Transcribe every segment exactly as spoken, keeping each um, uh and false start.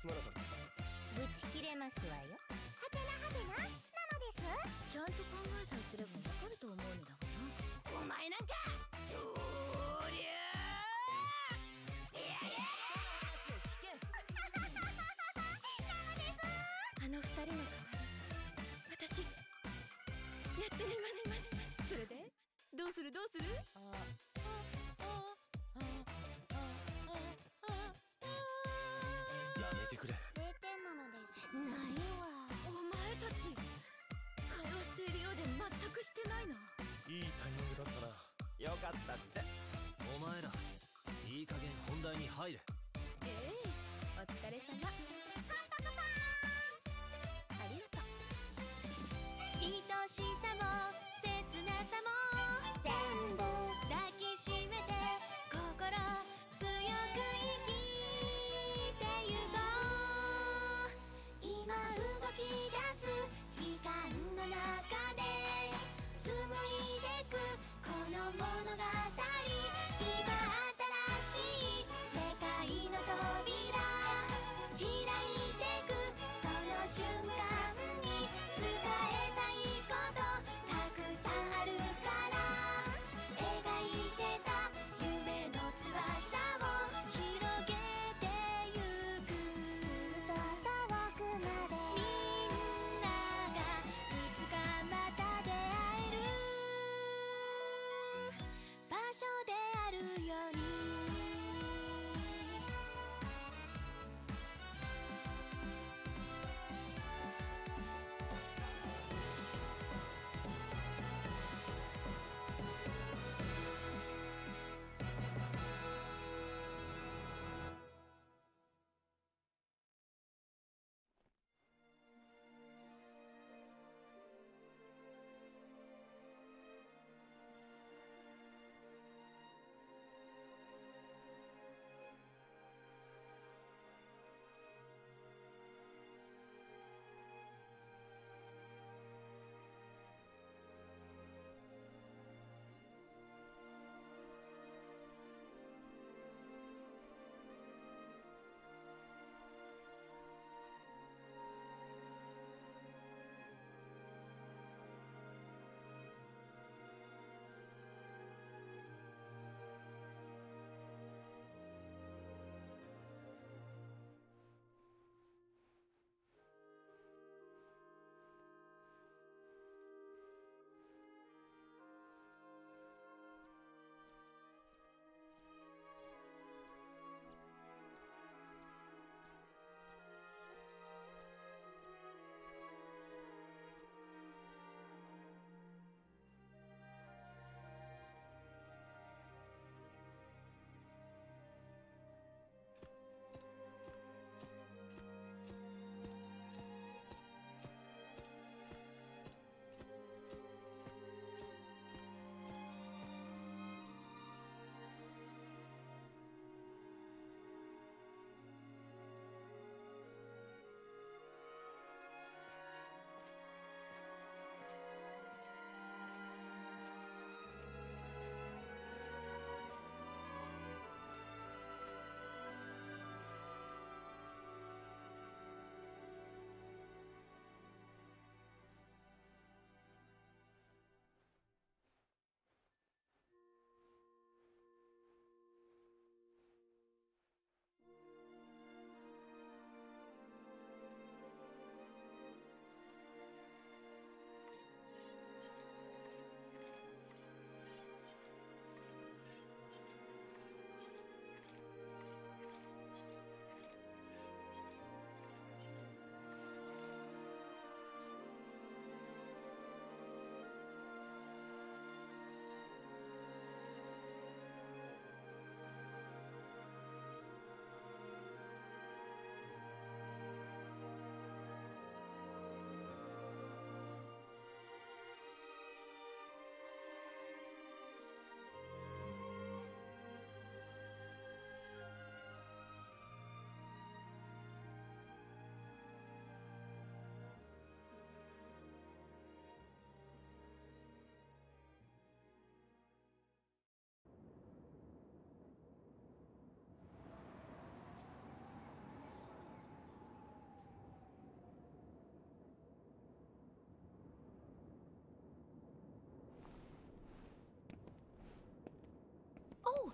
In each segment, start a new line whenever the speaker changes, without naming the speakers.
すまなかった。
ぶち切れますわよ。はてなはてな、なのです。ちゃんと考えさえすればわかると思うのだがな。お前なんかどりゃーしてやれ。話を聞け。なのです。あの二人の代わり私やってみます。それでどうするどうする。あ
やめてくれ。
れいてんなのです。何はお前たち会話しているようで全くしてないな。
いいタイミングだったな。よかったって。
お前らいい加減本題に入る。
ええ、お疲れ様。パンパカパーン。ありがとう。愛しさも切なさも全部抱きしめて心強く生きてゆこう。今動き出す時間の中で紡いでくこの物語。今新しい世界の扉開いてくその瞬間に伝えたいことたくさんあるから描いてた夢の翼を広げてゆく。ずっと遠くまでみんながいつかまた出会える場所であるように。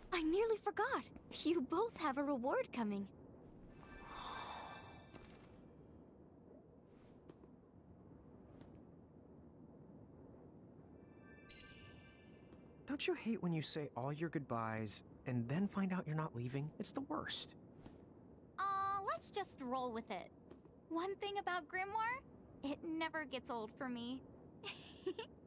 I nearly forgot. You both have a reward coming.
Don't you hate when you say all your goodbyes and then find out you're not leaving? It's the worst.
Aw, let's just roll with it. One thing about Grimoire, it never gets old for me.